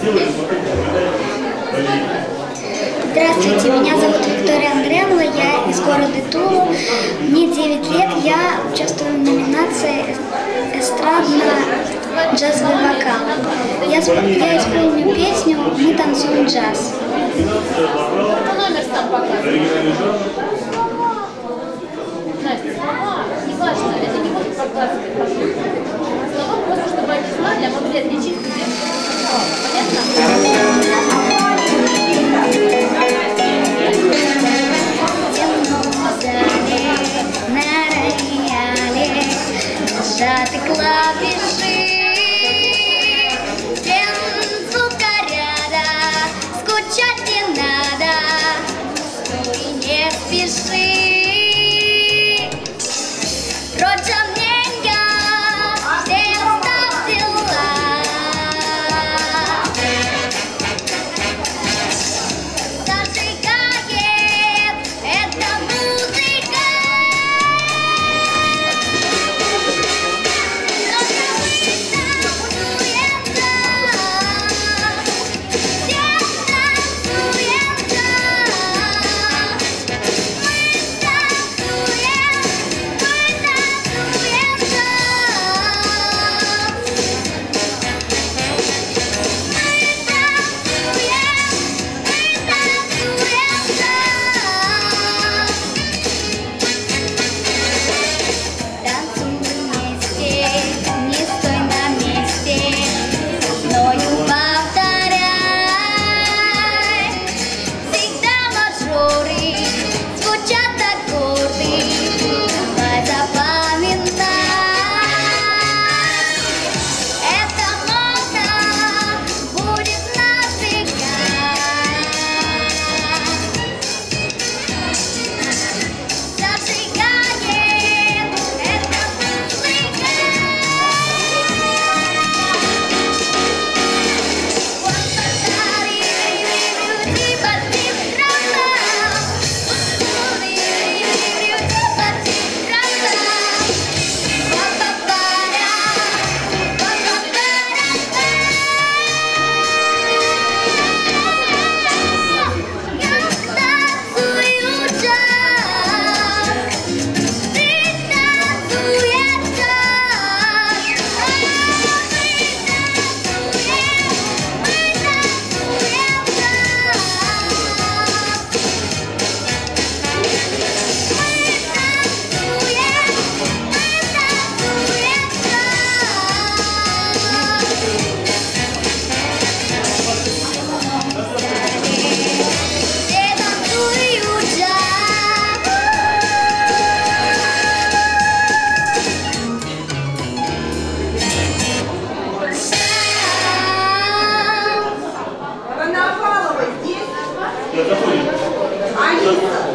Здравствуйте, меня зовут Виктория Андреевна, я из города Тулу. Мне 9 лет, я участвую в номинации эстрадно-джазовый вокал. Я исполню песню «Мы танцуем джаз». Номер сам показывает. Настя, слова, неважно, это не будет показывать. Слова просто, чтобы они знали, а могли отличить, где слова. Понятно? Сжаты клавиши, всем звукоряда, скучать не надо, и не спеши. Прочь мнения, всем став дела. Зажигает эта музыка. Аниса.